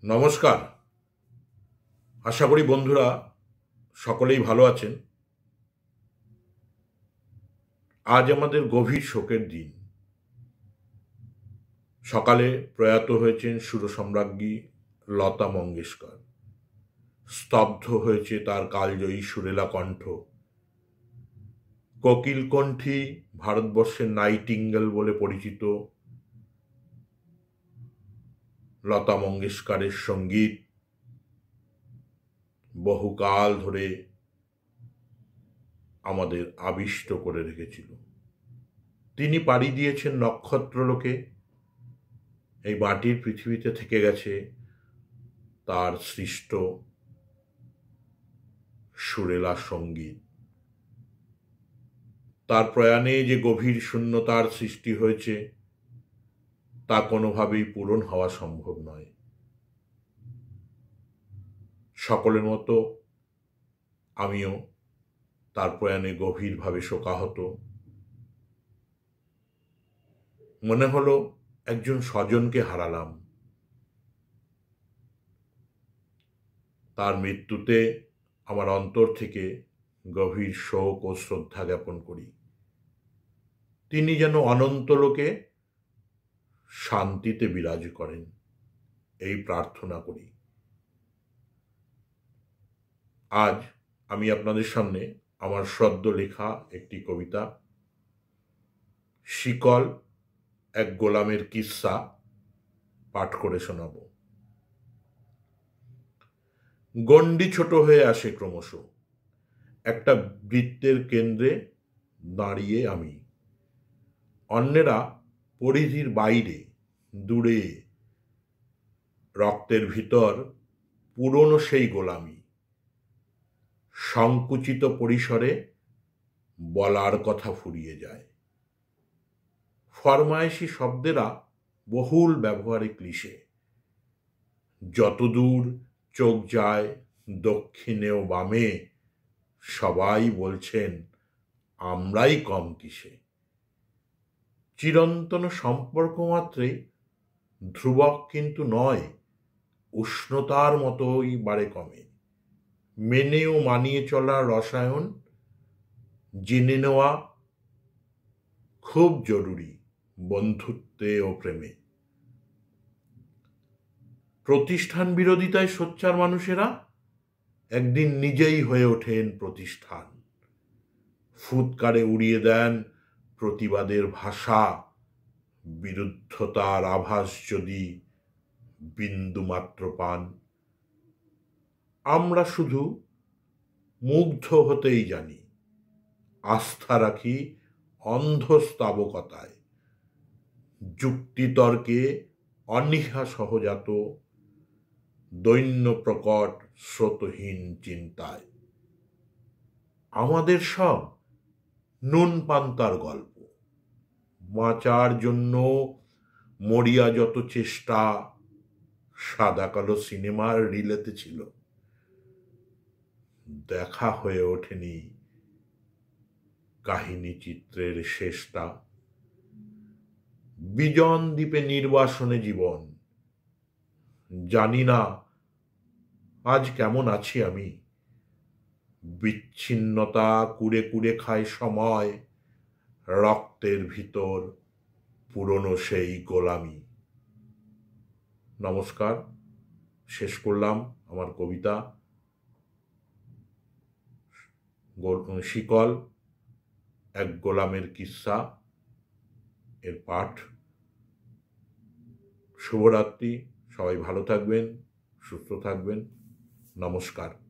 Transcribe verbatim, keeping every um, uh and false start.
নমস্কার। আশা করি বন্ধুরা সকলেই ভালো আছেন। আজ আমাদের গভীর শোকের দিন। সকালে প্রয়াত হয়েছেন সুরসম্রাজ্ঞী লতা মঙ্গেশকর। স্তব্ধ হয়েছে তার কালজয়ী সুরেলা কণ্ঠ। কোকিল কণ্ঠী, ভারতবর্ষের নাইটিঙ্গেল বলে পরিচিত লতা মঙ্গেশকরের সঙ্গীত বহুকাল ধরে আমাদের আবিষ্ট করে রেখেছিল। তিনি পাড়ি দিয়েছেন নক্ষত্রলোকে। এই মাটির পৃথিবীতে থেকে গেছে তার সৃষ্ট সুরেলা সঙ্গীত। তার প্রয়াণে যে গভীর শূন্যতার সৃষ্টি হয়েছে তা কোনোভাবেই পূরণ হওয়া সম্ভব নয়। সকলের মতো আমিও তার প্রয়াণে গভীরভাবে শোকাহত। মনে হলো একজন স্বজনকে হারালাম। তার মৃত্যুতে আমার অন্তর থেকে গভীর শোক ও শ্রদ্ধা জ্ঞাপন করি। তিনি যেন অনন্ত লোকে শান্তিতে বিরাজ করেন, এই প্রার্থনা করি। আজ আমি আপনাদের সামনে আমার সদ্য লেখা একটি কবিতা শিকল এক গোলামের কিস্সা পাঠ করে শোনাব। গণ্ডি ছোট হয়ে আসে ক্রমশ। একটা বৃত্তের কেন্দ্রে দাঁড়িয়ে আমি। অন্যেরা পরিধির বাইরে, দূরে। রক্তের ভিতর পুরনো সেই গোলামি। সংকুচিত পরিসরে বলার কথা ফুরিয়ে যায়। ফরমায়েশি শব্দেরা বহুল ব্যবহারে ক্লিশে। যতদূর চোখ যায় দক্ষিণে ও বামে, সবাই বলছেন আমরাই কম কিসে। চিরন্তন সম্পর্ক মাত্রে ধ্রুবক কিন্তু নয়, উষ্ণতার মতোই বাড়ে কমে। মেনে ও মানিয়ে চলার রসায়ন জেনে নেওয়া খুব জরুরি বন্ধুত্বে ও প্রেমে। প্রতিষ্ঠান বিরোধিতায় সোচ্চার মানুষেরা একদিন নিজেই হয়ে ওঠেন প্রতিষ্ঠান। ফুৎকারে উড়িয়ে দেন প্রতিবাদের ভাষা। বিরুদ্ধতার আভাস যদি বিন্দুমাত্র পান, আমরা শুধু মুগ্ধ হতেই জানি। আস্থা রাখি অন্ধস্তাবকতায়, যুক্তিতর্কে অনীহা সহজাত, দৈন্য প্রকট স্রোতহীন চিন্তায়। আমাদের সব নুন পান্তার গল্প। বাঁচার জন্য মরিয়া যত চেষ্টা সাদা কালো সিনেমার রিলেতে ছিল, দেখা হয়ে ওঠেনি কাহিনী চিত্রের শেষটা। বিজন দ্বীপে নির্বাসনে জীবন। জানি না আজ কেমন আছি আমি। বিচ্ছিন্নতা কুড়ে কুড়ে খায় সময়। রক্তের ভিতর পুরনো সেই গোলামি। নমস্কার। শেষ করলাম আমার কবিতা শিকল এক গোলামের কিস্সা এর পাঠ। শুভরাত্রি। সবাই ভালো থাকবেন, সুস্থ থাকবেন। নমস্কার।